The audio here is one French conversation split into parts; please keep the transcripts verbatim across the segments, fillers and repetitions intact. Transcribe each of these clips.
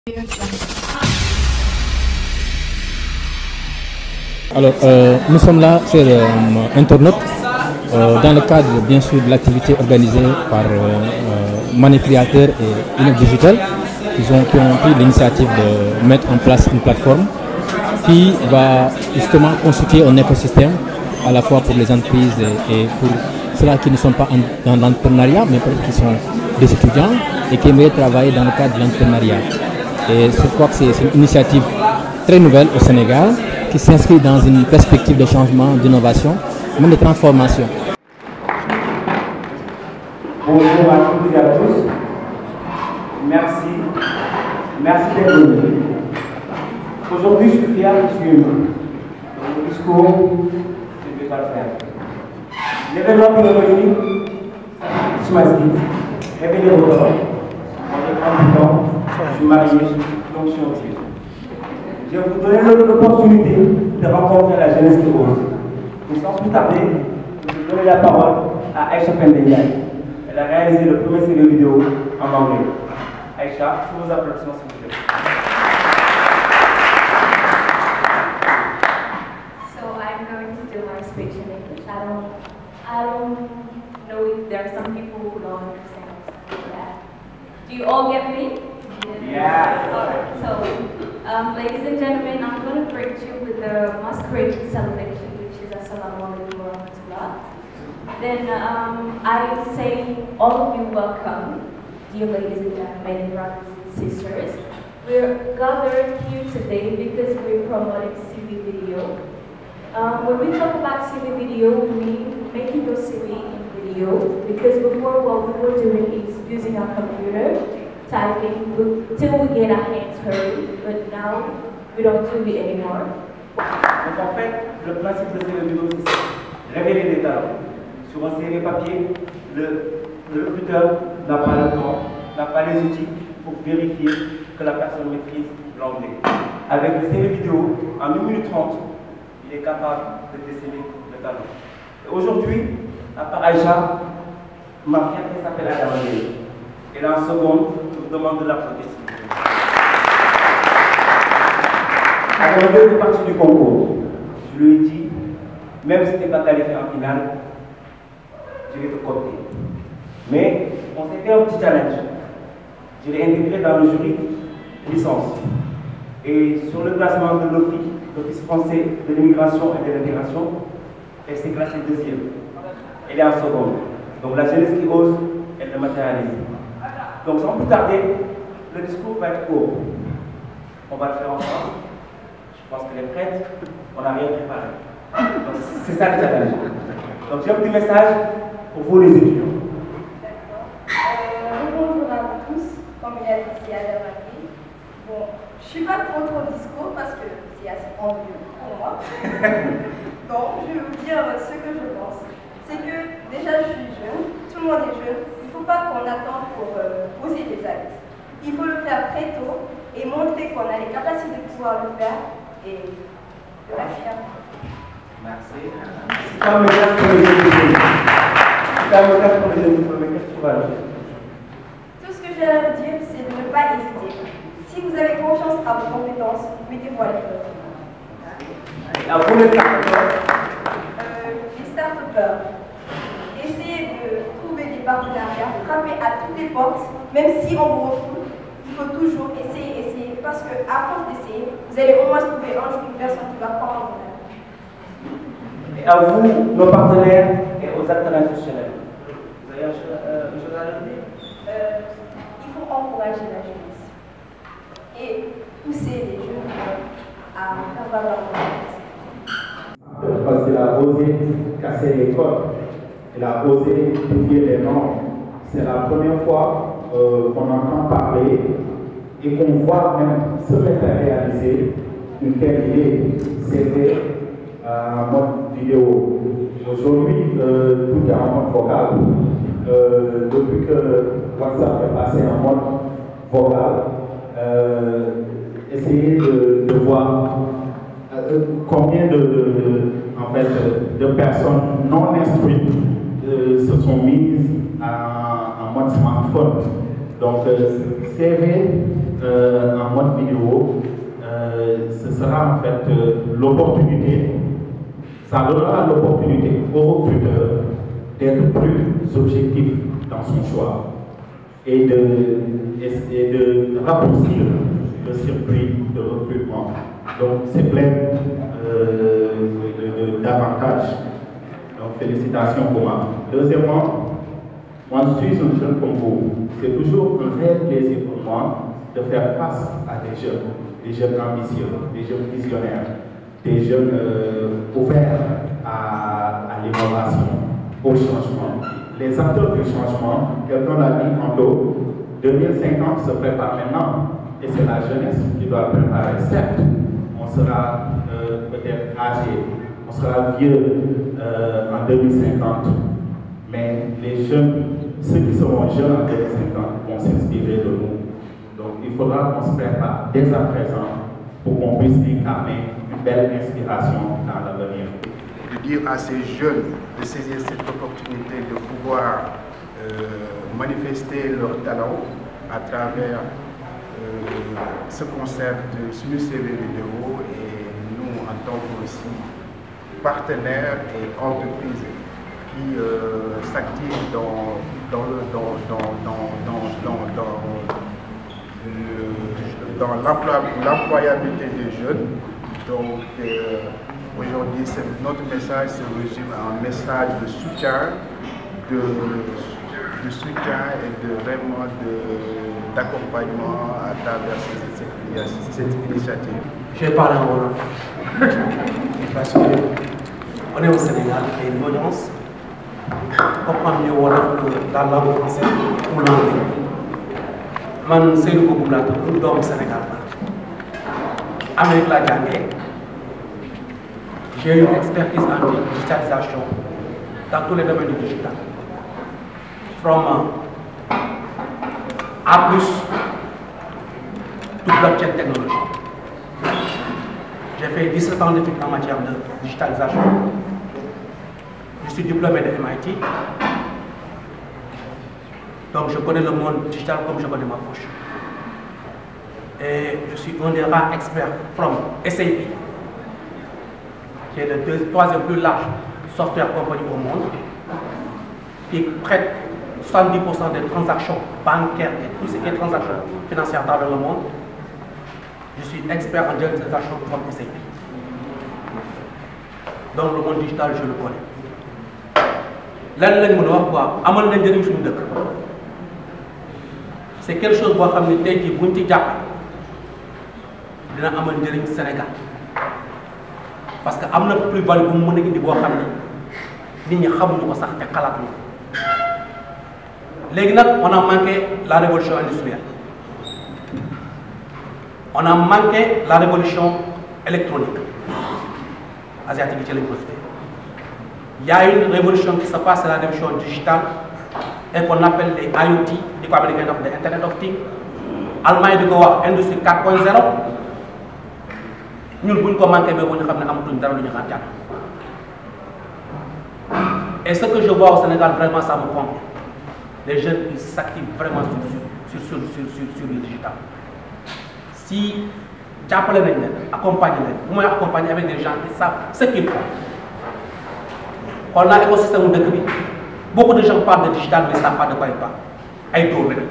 Alors, euh, nous sommes là, chers euh, internautes, euh, dans le cadre bien sûr de l'activité organisée par euh, euh, Money Creator et Innov Digital, qui ont, qui ont pris l'initiative de mettre en place une plateforme qui va justement constituer un écosystème à la fois pour les entreprises et, et pour ceux-là qui ne sont pas en, dans l'entrepreneuriat, mais peut-être qui sont des étudiants et qui aimeraient travailler dans le cadre de l'entrepreneuriat. Et je crois que c'est une initiative très nouvelle au Sénégal qui s'inscrit dans une perspective de changement, d'innovation, même de transformation. Bonjour à toutes et à tous. Merci. Merci d'être venus. Aujourd'hui, je suis fier de suivre le discours, je ne vais pas le faire. L'événement qui nous réunit, je m'invite. Révélez vos parents. Moi, j'ai trente-huit ans, je suis marié, donc je suis autiste. Je vais vous donner l'opportunité de rencontrer la jeunesse qui ose. Et sans plus tarder, je vais donner la parole à Aïcha Pendeyaï. Elle a réalisé le premier série vidéo en anglais. Aïcha, sous vos applaudissements s'il vous plaît. So I'm going to do my speech in English. I don't, I don't know if there are some people who don't understand that. Do you all get me? Yeah. Alright, so um, ladies and gentlemen, I'm going to greet you with the masquerade celebration, which is Assalamu alaikum wa rahmatullah. Then um, I say all of you welcome, dear ladies and gentlemen, brothers and sisters. We're gathered here today because we're promoting C V video. Um, when we talk about C V video, we mean making your C V in video, because before what we were doing is using our computer, typing till we get our hands hurry, but now we don't do it anymore. Donc en fait, le principe de C V vidéo, c'est révéler des talents. Sur un C V papier, le, le recruteur n'a pas le temps, n'a pas les outils pour vérifier que la personne maîtrise l'anglais. Avec le C V vidéo, en une minute trente, il est capable de déceler le talent. Et aujourd'hui, à part Aïcha, ma fierté s'appelle Adam. Et là, en seconde, je vous demande de l'applaudir. Adam fait partie du concours. Je lui ai dit, même si tu n'es pas qualifié en finale, je vais te compter. Mais on s'est fait un petit challenge. Je l'ai intégré dans le jury licence. Et sur le classement de l'O F I, l'Office français de l'immigration et de l'intégration, elle s'est classée deuxième. Elle est en seconde. Donc la jeunesse qui ose, elle le matérialise. Donc sans plus tarder, le discours va être court. On va le faire ensemble. Je pense qu'elle est prête. On n'a rien préparé. Donc c'est ça le challenge. Donc j'ai un petit message pour vous les étudiants. Euh, bonjour à vous tous, comme il a dit ici à la maquille. Bon, je ne suis pas trop trop discours parce que c'est assez ennuyeux pour moi. Donc je vais vous dire ce que je pense. C'est que déjà je suis jeune, tout le monde est jeune, il ne faut pas qu'on attende pour euh, poser des actes. Il faut le faire très tôt et montrer qu'on a les capacités de pouvoir le faire et de la fierté. Merci. C'est un message pour les jeunes. C'est un message pour les jeunes. Qu'est-ce que tu vas ajouter? Tout ce que j'ai à vous dire, c'est de ne pas hésiter. Si vous avez confiance à vos compétences, mettez-vous à l'épreuve. À vous les start-upers. Euh, les start-upers. Essayez de trouver des partenariats, frapper à toutes les portes, même si on vous refuse. Il faut toujours essayer, essayer, parce qu'à force d'essayer, vous allez au moins trouver un jour une personne qui va croire en vous. Et à vous, nos partenaires et aux acteurs institutionnels. Vous avez une chose à ajouter? euh, Il faut encourager la jeunesse et pousser les jeunes à faire valoir leur vie. Parce qu'il a osé casser les codes, il a osé défier les normes. C'est la première fois euh, qu'on entend parler et qu'on voit même se mettre à réaliser une telle idée. C'était en mode vidéo. Aujourd'hui, euh, tout est en mode vocal. Euh, depuis que WhatsApp est passé en mode vocal, euh, essayez de, de voir euh, combien de, de, de, en fait, de personnes non instruites euh, se sont mises en, en mode smartphone. Donc, euh, C V euh, en mode vidéo, euh, ce sera en fait euh, l'opportunité, ça donnera l'opportunité au recruteur d'être plus objectif dans son choix et de, et de raccourcir le circuit de recrutement. Donc, c'est plein euh, d'avantages. Donc, félicitations pour moi. Deuxièmement, moi, je suis un jeune comme vous. C'est toujours un réel plaisir pour moi de faire face à des jeunes, des jeunes ambitieux, des jeunes visionnaires, des jeunes euh, ouverts à, à l'innovation, au changement. Les acteurs du changement, quelqu'un l'a dit tantôt, deux mille cinquante se prépare maintenant. Et c'est la jeunesse qui doit préparer. Certes, on sera euh, peut-être âgé, on sera vieux euh, en deux mille cinquante, mais les jeunes, ceux qui seront jeunes en deux mille cinquante vont s'inspirer de nous. Donc il faudra qu'on se prépare dès à présent pour qu'on puisse incarner une belle inspiration dans l'avenir. De dire à ces jeunes de saisir cette opportunité de pouvoir euh, manifester leur talent à travers euh, ce concept de Sunu C V vidéo, et nous en tant que aussi partenaires et entreprises qui euh, s'activent dans, dans, le, dans, dans, dans, dans, dans, dans, le, dans l'employabilité des jeunes. Donc euh, aujourd'hui, notre message se résume à un message de soutien, de, de soutien et de vraiment d'accompagnement à travers cette, cette, cette initiative. Je vais parler en Wolof parce qu'on est au Sénégal et une audience comprendre mieux Wolof que la langue française ou l'anglais. Man Seydou Boubou laa tudd doomu Sénégal la Amérique laa jàngee. J'ai une expertise en digitalisation dans tous les domaines du digital. From uh, A plus to blockchain technology. J'ai fait dix-sept ans d'études en matière de digitalisation. Je suis diplômé de M I T. Donc je connais le monde digital comme je connais ma poche. Et je suis un des rares experts from S A P, qui est le deux, troisième plus large software compagnie au monde, qui traite soixante-dix pour cent des transactions bancaires et toutes ces transactions financières dans le monde. Je suis expert en digitalisation comme S A P. Donc le monde digital, je le connais. Lan lañ mën a wax quoi amal na njëriñ suñu dëkk. C'est quelque chose boo xam ne tey jii buñ ci jàpp dina amal njëriñ Sénégal. Parce que am na plus-value bu mu mën a indi boo xam ne nit ñi xamuñu ko sax te xalaatuñu ko. Léegi nag on a manqué la révolution industrielle. On a manqué la révolution électronique. Asiatique yi ci lañ ko cité. Il y a une révolution qui se passe, c'est la révolution digitale et qu'on appelle les I O T, di ko américain def de Internet of Things. Allemagne di ko wax industrie quatre point zéro. Ñun buñ ko manqué ba bu ñu xam ne amatuñ dara lu ñu xaar jàpp. Et ce que je vois au Sénégal, vraiment ça me convient. Les jeunes ils s'activent vraiment sur, sur, sur, sur, sur, sur le digital. Si jàppale nañ leen accompagner leen bu may accompagner avec des gens qui savent ce qu'ils font. On a l'écosystème de dëkk bi beaucoup de gens parlent de digital mais ne savent pas de quoi ils parlent ay dóor rek.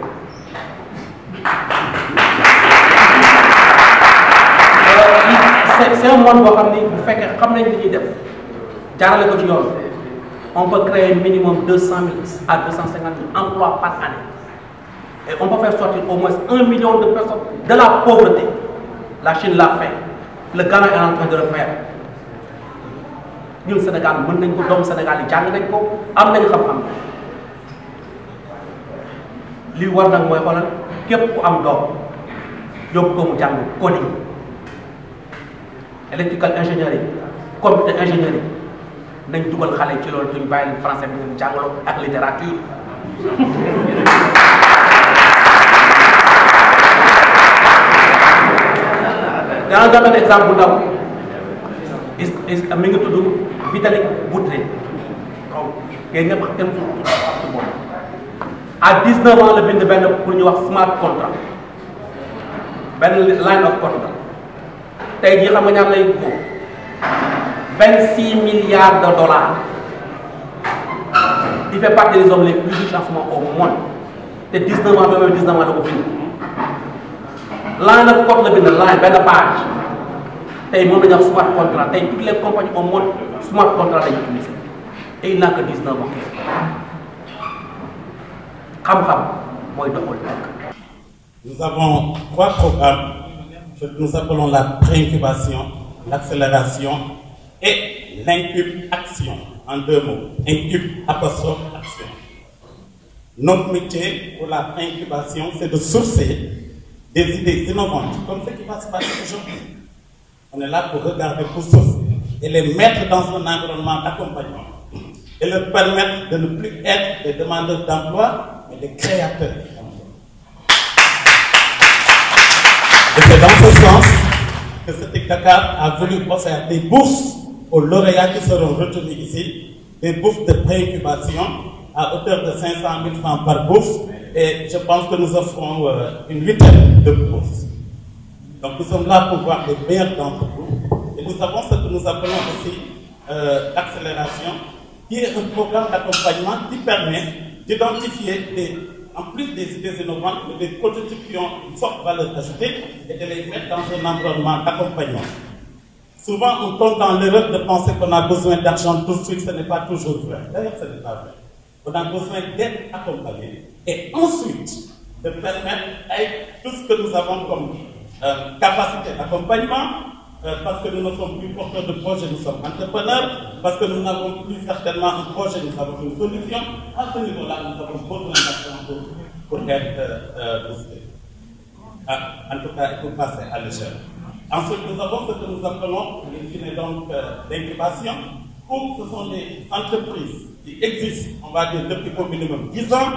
C'est un monde boo xam ni bu fekkee xam nañ li ñuy def jaarale ko ci yoon on peut créer minimum deux cent mille à deux cent cinquante mille emplois par année et on peut faire sortir au moins un million de personnes de la pauvreté. La Chine l'a fait, le Ghana est en train de le faire. Ñun Sénégal mën nañ ko doomu Sénégal yi jàng nañ ko am nañu xam-xam li war nag mooy xoolal képp ku am doom yóbbu ko mu jàng coding electrical ingénierie computer ingénierie nañ dugal xale ci loolu duñ bàyyi leen français bi ñu jàngaloo ak littérature. Dans un exemple bu ndaw is is mi ngi tudd Vitalik Buterin donc yéen ñëpp kenn suñu tudd moom à dix-neuf ans la bind benn pour ñu wax smart contract benn line of contract tey jii xam nga ñaar lay ko vingt-six milliards de dollars. Il fait partie des hommes les plus riches en ce moment au monde. C'est dix-neuf ans, même dix-neuf ans, le film. Là, on a code le bin, là, une page. Et il y a un smart contract. Et toutes les compagnies au monde, smart contract est utilisé. Et il n'a que dix-neuf ans. Kam Kam, moi, il doit le Nous avons trois programmes que nous appelons la pré-incubation, l'accélération et l'incube-action. En deux mots, incube, apostrophe, action. Notre métier pour la pré-incubation, c'est de sourcer des idées innovantes, comme ce qui va se passer aujourd'hui. On est là pour regarder, pour sourcer, et les mettre dans un environnement d'accompagnement, et leur permettre de ne plus être des demandeurs d'emploi, mais des créateurs d'emploi. Et c'est dans ce sens que ce T I C Dakar a voulu offrir des bourses aux lauréats qui seront retenus ici, des bourses de pré-incubation à hauteur de cinq cent mille francs par bourse, et je pense que nous offrons euh, une huitaine de bourses. Donc nous sommes là pour voir les meilleurs d'entre vous, et nous avons ce que nous appelons aussi euh, l'accélération, qui est un programme d'accompagnement qui permet d'identifier, des, en plus des idées innovantes, des prototypes qui ont une forte valeur ajoutée, et de les mettre dans un environnement d'accompagnement. Souvent, on tombe dans l'erreur de penser qu'on a besoin d'argent tout de suite, ce n'est pas toujours vrai. D'ailleurs, ce n'est pas vrai. On a besoin d'être accompagné et ensuite de permettre avec tout ce que nous avons comme euh, capacité d'accompagnement, euh, parce que nous ne sommes plus porteurs de projet, nous sommes entrepreneurs, parce que nous n'avons plus certainement un projet, nous avons une solution. À ce niveau-là, nous avons besoin d'argent pour, pour être euh, euh, boostés. Ah, en tout cas, il faut passer à l'échelle. Ensuite, nous avons ce que nous appelons les donc euh, d'incubation, où ce sont des entreprises qui existent, on va dire, depuis au minimum dix ans,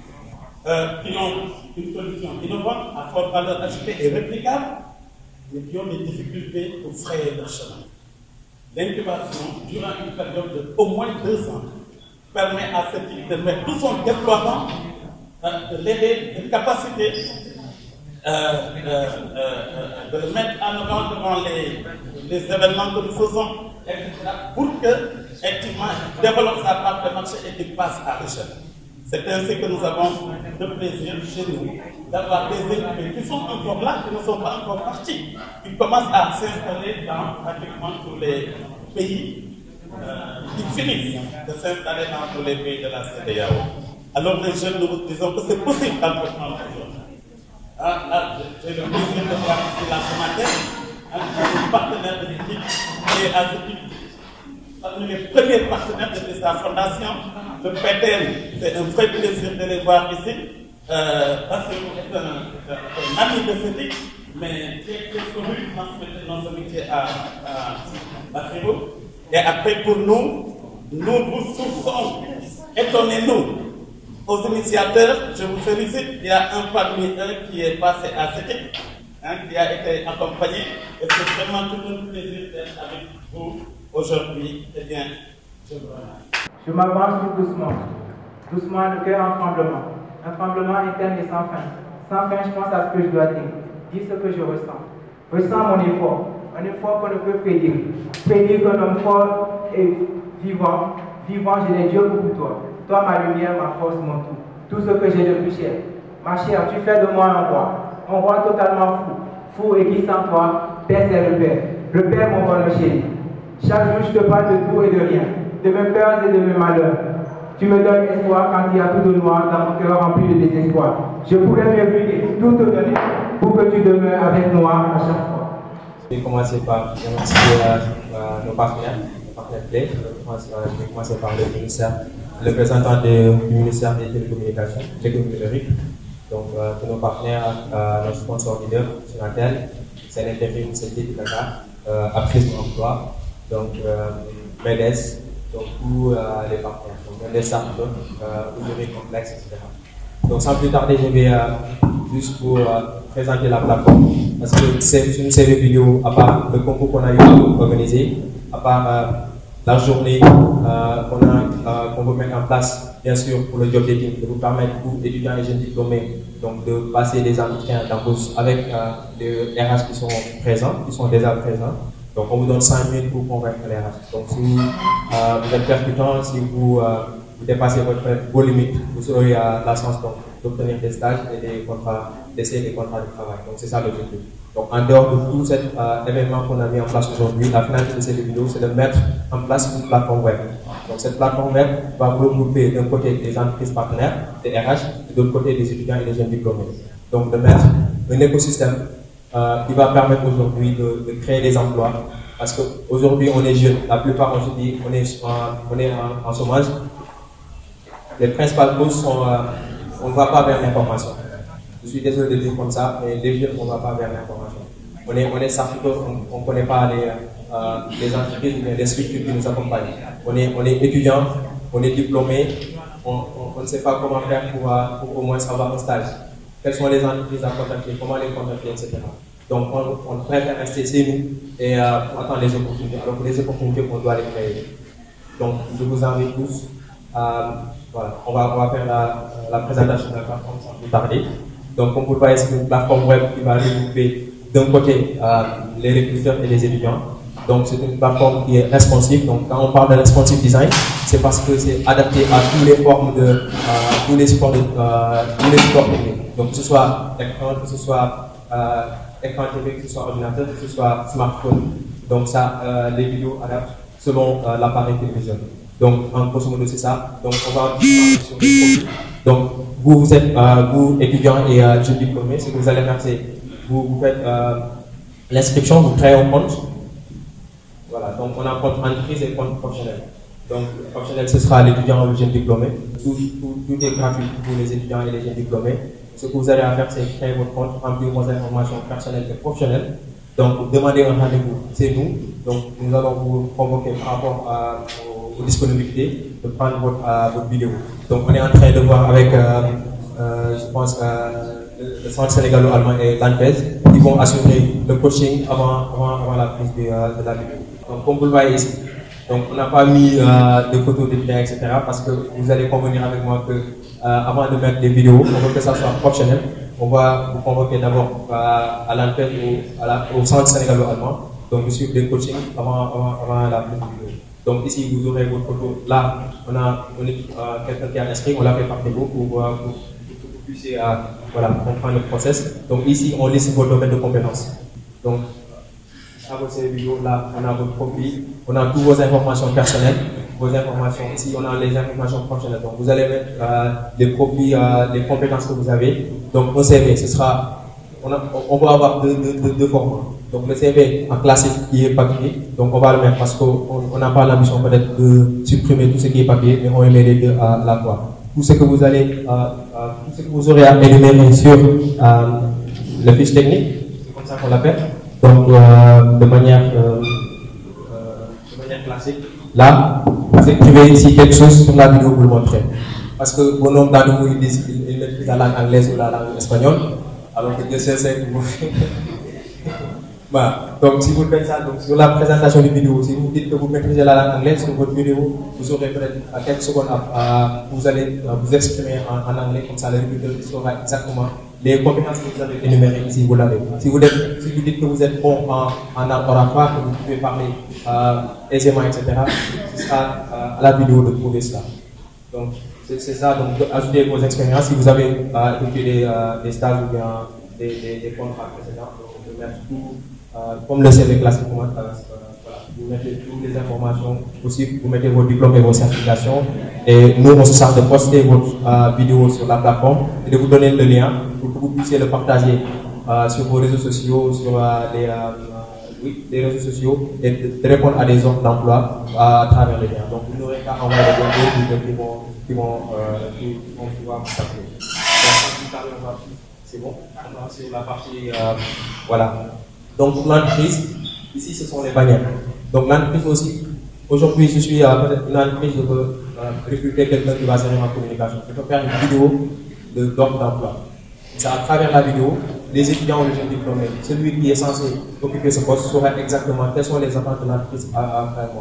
euh, qui ont une solution innovante, à forte valeur ajoutée et réplicable, mais qui ont des difficultés pour frayer leur chemin. L'incubation, durant une période d'au moins deux ans, permet à cette équipe de mettre tout son déploiement, euh, de l'aider, une capacité. Euh, euh, euh, de le mettre en avant devant les, les événements que nous faisons, et cetera, pour que, effectivement, il développe sa part de marché et qu'il passe à l'échelle. C'est ainsi que nous avons le plaisir chez nous d'avoir des équipes qui sont encore là, qui ne sont pas encore partis, qui commencent à s'installer dans pratiquement tous les pays, euh, qui finissent de s'installer dans tous les pays de la C E D E A O. Alors les jeunes, nous disons que c'est possible d'entreprendre aujourd'hui. Ah, là, j'ai le plaisir de voir ici la Sonatel, un partenaire de l'équipe, et à ce titre, parmi les premiers partenaires de sa fondation, le P T N, c'est un vrai plaisir de les voir ici, euh, parce que c'est un, un ami de cette équipe, mais qui est très connu dans ce métier à, à, à Fribourg. Et après, pour nous, nous vous sourçons, étonnez-nous. Aux initiateurs, je vous félicite. Il y a un parmi eux qui est passé à cette équipe, hein, qui a été accompagné. Et c'est vraiment tout un plaisir d'être avec vous aujourd'hui. Eh bien, je vous remercie. Je m'avance tout doucement. Doucement, le cœur en tremblement. Un tremblement interne et sans fin. Sans fin, je pense à ce que je dois dire. Dire ce que je ressens. Ressens mon effort. Un effort qu'on ne peut prédire. Prédire qu'un homme fort et vivant. Vivant, je l'ai Dieu pour toi. Toi, ma lumière, ma force, mon tout. Tout ce que j'ai de plus cher. Ma chère, tu fais de moi un roi. Un roi totalement fou. Fou et qui sans toi, Père, c'est le Père. Le Père, mon bonheur chéri. Chaque jour, je te parle de tout et de rien. De mes peurs et de mes malheurs. Tu me donnes espoir quand il y a tout de noir dans mon cœur rempli de désespoir. Je pourrais me brûler, tout te donner pour que tu demeures avec moi à chaque fois. Je vais commencer par remercier euh, nos partenaires, nos partenaires clés. Je vais commencer par le ministère. Le représentant de, du ministère des Télécommunications, numériques, donc euh, de nos partenaires, euh, nos sponsors leaders, Sonatel, C N T F, C T I C Dakar, euh, Actrice de l'emploi, donc euh, M E D E S, donc tous euh, les partenaires, donc M E D E S, euh, Ouvrier Complexe, et cetera. Donc sans plus tarder, je vais euh, juste pour euh, présenter la plateforme, parce que c'est une série vidéo, à part le concours qu'on a eu à organiser, à part euh, la journée euh, qu'on euh, qu veut mettre en place, bien sûr, pour le job dating, de vous permettre, vous, étudiants et jeunes diplômés, donc de passer des entretiens d'embauche avec euh, les R H qui sont présents, qui sont déjà présents. Donc on vous donne cinq minutes pour convaincre les R H. Donc si vous, euh, vous êtes percutant, si vous, euh, vous dépassez votre, vos limites, vous aurez euh, la chance d'obtenir des stages et des contrats d'essai et des contrats de travail. Donc c'est ça l'objectif. Donc en dehors de tout cet euh, événement qu'on a mis en place aujourd'hui, la finalité de cette vidéo, c'est de mettre en place une plateforme web. Donc cette plateforme web va regrouper d'un côté des entreprises partenaires, des R H, et de l'autre côté des étudiants et des jeunes diplômés. Donc de mettre un écosystème euh, qui va permettre aujourd'hui de, de créer des emplois. Parce qu'aujourd'hui on est jeunes, la plupart on se dit on est, euh, on est en, en chômage. Les principales causes sont euh, on ne va pas vers l'information. Je suis désolé de dire comme ça, mais les jeunes, on ne va pas vers l'information. On est, on est certifié, on ne connaît pas les, euh, les entreprises, mais les structures qui nous accompagnent. On est, on est étudiant, on est diplômé, on, on, on ne sait pas comment faire pour, pour au moins avoir un stage. Quelles sont les entreprises à contacter, comment les contacter, et cetera. Donc on, on préfère rester chez nous et euh, attendre les opportunités, alors que les opportunités, on doit les créer. Donc je vous invite tous à, voilà, on va, on va faire la, la présentation de la plateforme sans plus tarder. Donc, comme vous le voyez, c'est une plateforme web qui va regrouper d'un côté euh, les recruteurs et les étudiants. Donc, c'est une plateforme qui est responsive. Donc, quand on parle de responsive design, c'est parce que c'est adapté à toutes les formes de, euh, tous les supports de, euh, tous les supports techniques. Donc, que ce soit écran, que ce soit euh, écran T V, que ce soit ordinateur, que ce soit smartphone. Donc, ça, euh, les vidéos adaptent selon euh, l'appareil télévision. Donc, en grosso modo, c'est ça. Donc, on va sur les produits. Donc, vous, vous êtes, euh, vous, étudiants et euh, jeunes diplômés, ce que vous allez faire, c'est vous, vous faites euh, l'inscription, vous créez un compte. Voilà, donc on a un compte entreprise et un compte professionnel. Donc, le professionnel, ce sera l'étudiant ou le jeune diplômé. Tout, tout, tout est gratuit pour les étudiants et les jeunes diplômés. Ce que vous allez faire, c'est créer votre compte, remplir vos informations personnelles et professionnelles. Donc, vous demandez un rendez-vous, c'est nous. Donc, nous allons vous convoquer par rapport à, aux, aux disponibilités de prendre votre, euh, votre vidéo. Donc, on est en train de voir avec, euh, euh, je pense, euh, le, le centre sénégalo-allemand et l'ANPES, qui vont assurer le coaching avant, avant, avant la prise de, euh, de la vidéo. Donc, comme vous le voyez ici, donc, on n'a pas mis euh, de photos, de liens, et cetera. Parce que vous allez convenir avec moi que, euh, avant de mettre des vidéos, on veut que ça soit professionnel. On va vous convoquer d'abord à, à l'antenne ou au centre sénégalo-allemand, donc suivre des coachings avant, avant, avant la prise de vidéo. Donc ici, vous aurez votre photo. Là, on a, on est euh, quelqu'un qui a inscrit, on l'a fait par défaut pour, pour, pour, pour que vous puissiez euh, voilà, comprendre le process. Donc ici, on liste votre domaine de compétences. Donc, à votre vidéo, là, on a votre profil, on a toutes vos informations personnelles. Vos informations, ici on a les informations professionnelles. Donc vous allez mettre euh, les profils, euh, les compétences que vous avez. Donc un C V, ce sera, on, a, on va avoir deux, deux, deux, deux formats. Donc le C V en classique qui est papier, donc on va le mettre parce qu'on n'a pas l'ambition peut-être de supprimer tout ce qui est papier, mais on met les deux à la fois. Tout ce que vous allez, euh, euh, tout ce que vous aurez à énumérer sur euh, le fiche technique, c'est comme ça qu'on l'appelle. Donc euh, de manière, euh, euh, de manière classique. Là, vous écrivez ici quelque chose sur la vidéo, vous le montrez. Parce que bon nombre d'entre vous, ils disent qu'ils maîtrisent la langue anglaise ou la langue espagnole, alors que Dieu sait que vous voilà. Donc si vous faites ça, donc sur la présentation du vidéo, si vous dites que vous maîtrisez la langue anglaise sur votre vidéo, vous aurez peut-être à quelques secondes, à, à, vous allez à vous exprimer en, en anglais, comme ça le recruteur saura exactement les compétences que vous avez énumérées ici, vous l'avez. Si vous, si vous dites que vous êtes bon en, en oratoire, que vous pouvez parler euh, aisément, et cetera, ce sera euh, à la vidéo de trouver cela. Donc, c'est ça, donc ajoutez vos expériences. Si vous avez euh, effectué des, euh, des stages ou bien des, des, des contrats précédents, donc on peut mettre tout, euh, comme le C V classique, euh, voilà. Vous mettez toutes les informations aussi, vous mettez vos diplômes et vos certifications. Et nous, on se charge de poster votre euh, vidéo sur la plateforme et de vous donner le lien pour que vous puissiez le partager euh, sur vos réseaux sociaux, sur euh, les, euh, oui, les réseaux sociaux et de, de répondre à des offres d'emploi euh, à travers les liens. Donc, vous n'aurez qu'à envoyer des vidéos qui vont, qui vont, euh, qui vont pouvoir vous appeler. C'est bon, on va sur la partie, euh, voilà. Donc, pour l'entreprise, ici, ce sont les bannières. Donc, l'entreprise aussi, aujourd'hui, je suis euh, peut-être une entreprise, je veux euh, recruter quelqu'un qui va servir en communication. Je peux faire une vidéo d'offre d'emploi. C'est à travers la vidéo, les étudiants ou les jeunes diplômés, celui qui est censé occuper ce poste saura exactement quelles sont les attentes de l'entreprise à, à faire moi.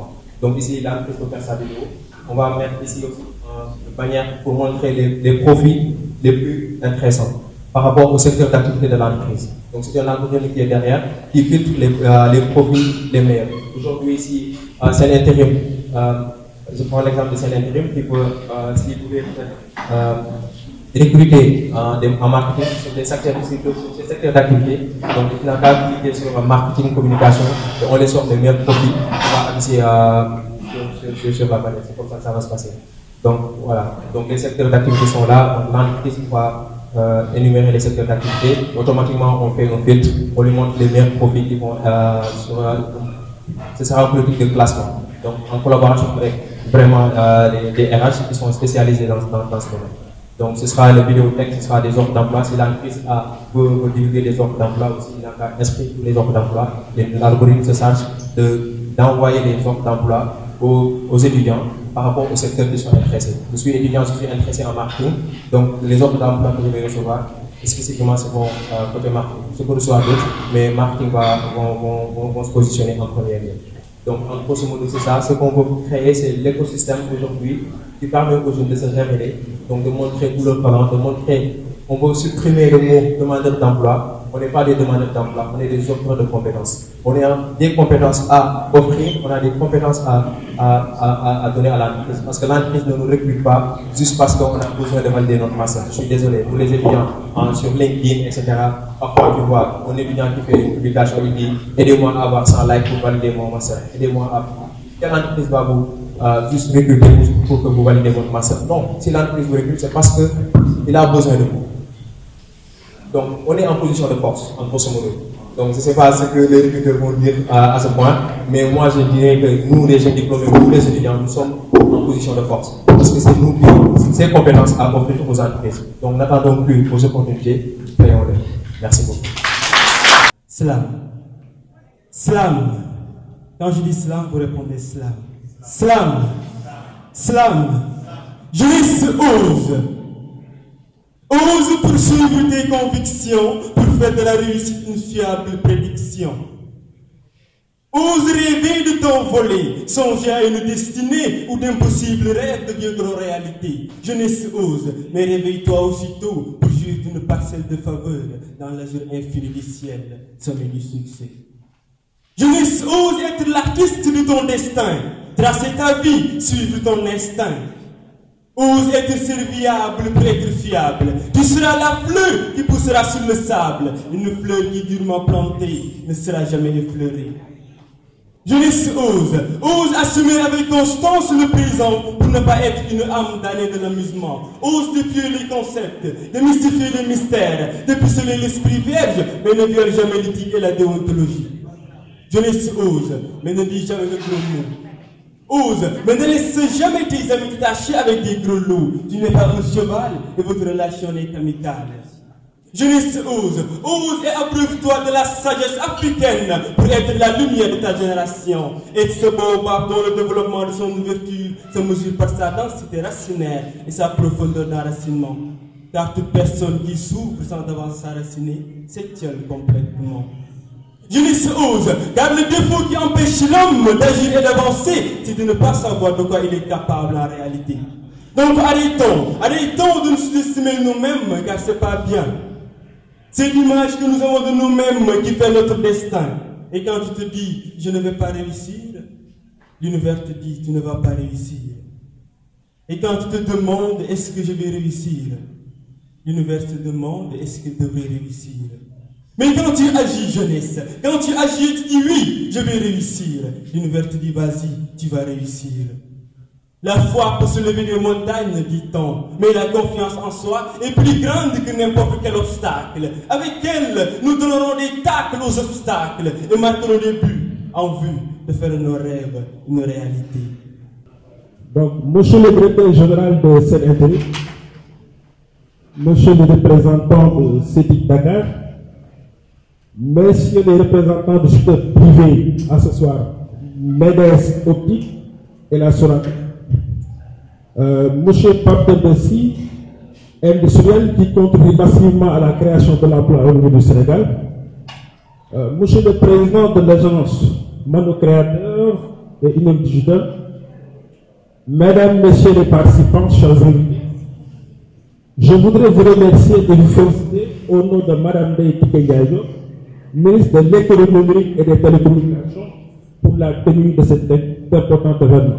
Donc ici, l'entreprise peut faire sa vidéo. On va mettre ici aussi une bannière pour montrer les, les profils les plus intéressants par rapport au secteur d'activité de l'entreprise. Donc c'est un algorithme qui est derrière, qui filtre les, euh, les profils les meilleurs. Aujourd'hui ici, euh, c'est l'intérim. Euh, je prends l'exemple de c'est l'intérim qui peut, euh, s'il pouvait euh, recruter euh, des, en marketing sur des secteurs, des secteurs d'activité. Donc il n'a qu'à cliquer sur euh, marketing, communication, et on les sort les meilleurs profils. On va aviser euh, sur, sur, sur la bannière. C'est comme ça que ça va se passer. Donc voilà. Donc les secteurs d'activité sont là. L'entreprise va Euh, énumérer les secteurs d'activité, automatiquement on fait un filtre, on lui montre les meilleurs profils qui vont euh, sur, euh, ce sera une politique de classement. Donc en collaboration avec vraiment euh, les, les R H qui sont spécialisés dans, dans, dans ce domaine. Donc ce sera le vidéotexte, ce sera des offres d'emploi. Si l'entreprise veut divulguer des offres d'emploi aussi, il n'a qu'à inscrire tous les offres d'emploi. L'algorithme se charge d'envoyer de, les offres d'emploi aux, aux étudiants par rapport au secteur qui sont intéressés. Je suis étudiant, je suis intéressé en marketing, donc les offres d'emploi que je vais recevoir, spécifiquement c'est mon euh, côté marketing. Je peux recevoir d'autres, mais marketing va vont, vont, vont, vont se positionner en première ligne. Donc en grosso modo c'est ça, ce qu'on veut créer c'est l'écosystème aujourd'hui qui permet aux jeunes de se révéler, donc de montrer tout leur talent, de montrer, on veut supprimer le mot demandeur d'emploi. On n'est pas des demandeurs d'emploi, on est des offreurs de compétences. On a des compétences à offrir, on a des compétences à, à, à, à donner à l'entreprise. Parce que l'entreprise ne nous recrute pas juste parce qu'on a besoin de valider notre master. Je suis désolé, pour les étudiants hein, sur LinkedIn, et cetera. Parfois, tu vois, un étudiant qui fait une publication, il dit aidez-moi à avoir cent likes pour valider mon master. Aidez-moi à. Quelle entreprise va vous euh, juste recruter pour, pour que vous validez votre master? Non, si l'entreprise vous recrute, c'est parce qu'il a besoin de vous. Donc, on est en position de force, en grosso modo. Donc, je ne sais pas ce que les recruteurs vont dire à, à ce point, mais moi, je dirais que nous, les jeunes diplômés, nous, les étudiants, nous sommes en position de force. Parce que c'est nous qui avons ces compétences à offrir aux entreprises. Donc, n'attendons plus vos opportunités, créons-les. Merci beaucoup. Slam. Slam. Quand je dis slam, vous répondez slam. Slam. Slam. Jeunesse ose. Ose poursuivre tes convictions pour faire de la réussite une fiable prédiction. Ose rêver de t'envoler, songer à une destinée où d'impossibles rêves deviendront réalité. Jeunesse ose, mais réveille-toi aussitôt pour jouir d'une parcelle de faveur dans l'azur infini du ciel, sommet du succès. Jeunesse ose être l'artiste de ton destin, tracer ta vie, suivre ton instinct. Ose être serviable pour être fiable. Tu seras la fleur qui poussera sur le sable. Une fleur qui durement plantée ne sera jamais effleurée. Jeunesse ose. Ose assumer avec constance le présent pour ne pas être une âme damnée de l'amusement. Ose défier les concepts, démystifier les mystères, dépuceler l'esprit vierge, mais ne viole jamais l'éthique et la déontologie. Jeunesse ose, mais ne dis jamais le gros mot. Ose, mais ne laisse jamais tes amis t'attacher avec des gros lots. Tu n'es pas un cheval et votre relation est amicale. Jeunesse ose, ose et abreuve-toi de la sagesse africaine pour être la lumière de ta génération. Et ce baobab dont le développement de son ouverture se mesure par sa densité racinaire et sa profondeur d'enracinement. Car toute personne qui s'ouvre sans d'avance s'enraciner s'étiole complètement. Jeunesse ose, car le défaut qui empêche l'homme d'agir et d'avancer, c'est de ne pas savoir de quoi il est capable en réalité. Donc arrêtons, arrêtons de nous sous-estimer nous-mêmes, car c'est pas bien. C'est l'image que nous avons de nous-mêmes qui fait notre destin. Et quand tu te dis, je ne vais pas réussir, l'univers te dit, tu ne vas pas réussir. Et quand tu te demandes, est-ce que je vais réussir, l'univers te demande, est-ce que je devrais réussir. Mais quand tu agis, jeunesse, quand tu agis et tu dis oui, je vais réussir, l'univers te dit vas-y, tu vas réussir. La foi peut se lever des montagnes, dit-on, mais la confiance en soi est plus grande que n'importe quel obstacle. Avec elle, nous donnerons des tacles aux obstacles et marquerons des buts en vue de faire nos rêves une réalité. Donc, monsieur le directeur général de cette intérim, monsieur le représentant de C E T I C Dakar, messieurs les représentants du secteur privé à ce soir, MEDES Optique et la SORAC, euh, monsieur Pape Bessi, industriel qui contribue massivement à la création de l'emploi au niveau du Sénégal, euh, monsieur le président de l'agence Manocréateur, et Union Digital, Mesdames, Messieurs les participants, chers invités, je voudrais vous remercier et vous féliciter au nom de Madame Ndeye Tické Ndiaye Diop, ministre de l'économie numérique et des télécommunications, pour la tenue de cet important événement.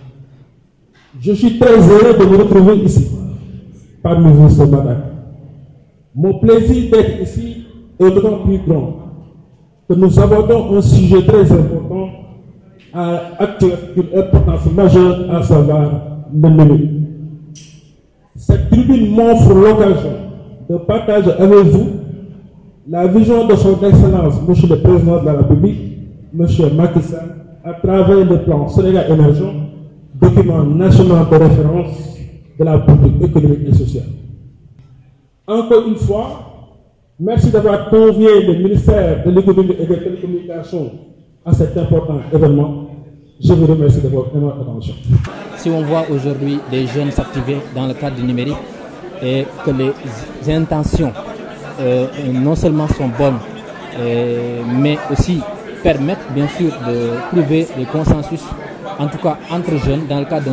Je suis très heureux de vous retrouver ici, parmi vous ce matin. Mon plaisir d'être ici est d'autant plus grand que nous abordons un sujet très important à actuel d'une importance majeure, à savoir le numérique. Cette tribune m'offre l'occasion de partager avec vous la vision de son Excellence, Monsieur le Président de la République, Monsieur Macky Sall, à travers le plan Sénégal émergent, document national de référence de la politique économique et sociale. Encore une fois, merci d'avoir convié le ministère de l'économie et des télécommunications à cet important événement. Je vous remercie de votre attention. Si on voit aujourd'hui des jeunes s'activer dans le cadre du numérique et que les intentions euh, non seulement sont bonnes, euh, mais aussi permettent bien sûr de trouver des consensus, en tout cas entre jeunes, dans le cadre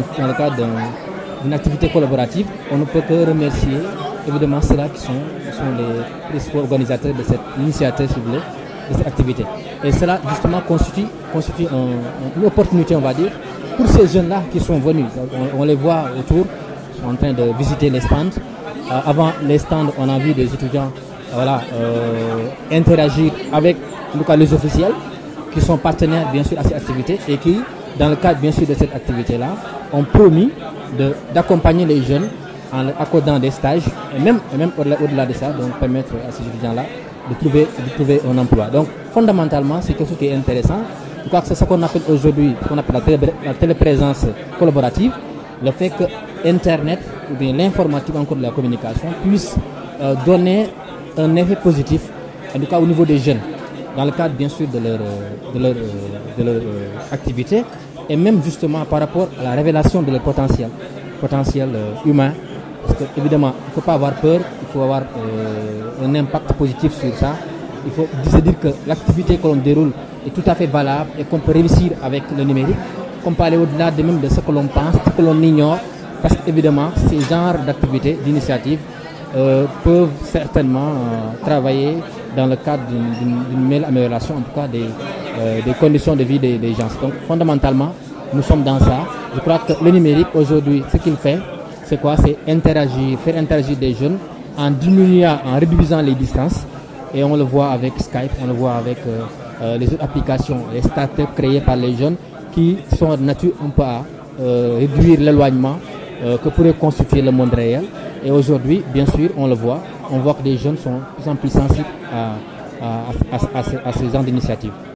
d'une activité collaborative, on ne peut que remercier évidemment ceux-là qui sont, qui sont les principaux organisateurs de cette initiative, si vous voulez, de cette activité. Et cela justement constitue, constitue un, une opportunité, on va dire, pour ces jeunes-là qui sont venus. On, on les voit autour, ils sont en train de visiter les stands. Euh, avant les stands, on a vu des étudiants euh, voilà, euh, interagir avec en tout cas, les officiels qui sont partenaires bien sûr à cette activité et qui, dans le cadre bien sûr de cette activité-là, ont promis d'accompagner les jeunes en accordant des stages et même, et même au-delà au-delà de ça, donc permettre à ces étudiants-là de trouver, de trouver un emploi. Donc fondamentalement, c'est quelque chose qui est intéressant. Je crois que c'est ce qu'on appelle aujourd'hui, ce qu'on appelle la, télé, la téléprésence collaborative, le fait que Internet ou bien l'informatique encore de la communication puisse euh, donner un effet positif, en tout cas au niveau des jeunes, dans le cadre bien sûr de leur, de leur, de leur euh, activité et même justement par rapport à la révélation de leur potentiel, potentiel euh, humain. Parce qu'évidemment, il ne faut pas avoir peur, il faut avoir euh, un impact positif sur ça. Il faut se dire que l'activité que l'on déroule est tout à fait valable et qu'on peut réussir avec le numérique, qu'on peut aller au-delà de même de ce que l'on pense, ce que l'on ignore, parce qu'évidemment, ces genres d'activités, d'initiatives euh, peuvent certainement euh, travailler dans le cadre d'une meilleure amélioration, en tout cas des, euh, des conditions de vie des, des gens. Donc fondamentalement, nous sommes dans ça. Je crois que le numérique aujourd'hui, ce qu'il fait, c'est quoi? C'est interagir, faire interagir des jeunes en diminuant, en réduisant les distances. Et on le voit avec Skype, on le voit avec euh, euh, les autres applications, les startups créées par les jeunes qui sont de nature un peu à euh, réduire l'éloignement euh, que pourrait constituer le monde réel. Et aujourd'hui, bien sûr, on le voit, on voit que les jeunes sont de plus en plus sensibles à, à, à, à, à ces, à ces genres d'initiatives.